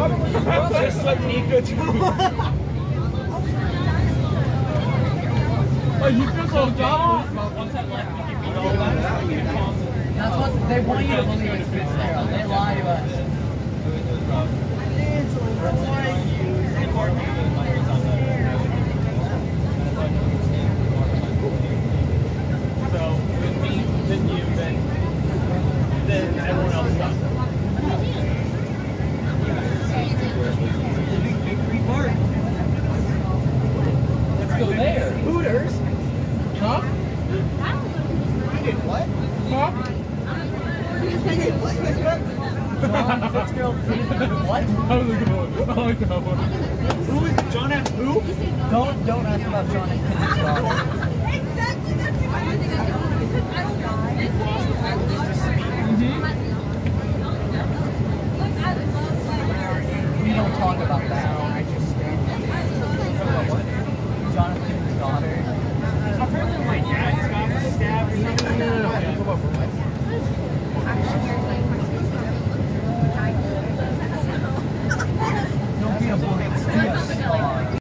Just like Nico too. Oh, you feel so dumb. That's what they want you to believe it's good there. They lie to us. So, with me, then you, then everyone else stops. Let's go there. Hooters? Huh? What? Huh? John Fitzgerald. What? I was like, oh, I like that one. Who is John F. Who? Don't ask about John and Kenny's daughter. Exactly, that's what I think. We don't talk about that.